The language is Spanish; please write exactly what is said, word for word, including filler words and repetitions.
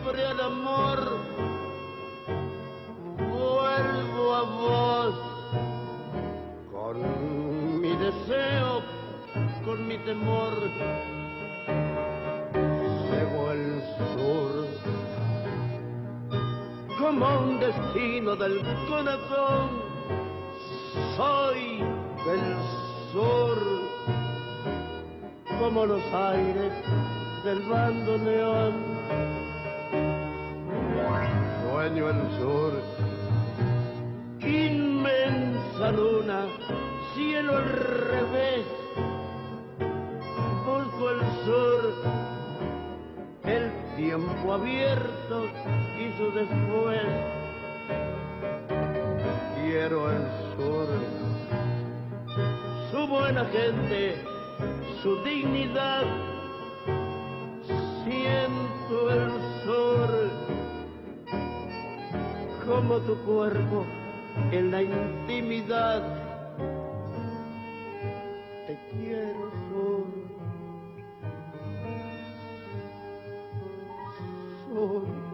siempre al amor, vuelvo a vos, con mi deseo, con mi temor, llevo el sur, como un destino del corazón, soy del sur, como los aires del bandoneón. Sueño el sur, inmensa luna, cielo al revés. Busco el sur, el tiempo abierto y su después. Quiero el sur, su buena gente, su dignidad. Siento el sur como tu cuerpo en la intimidad. Te quiero, sur, sur.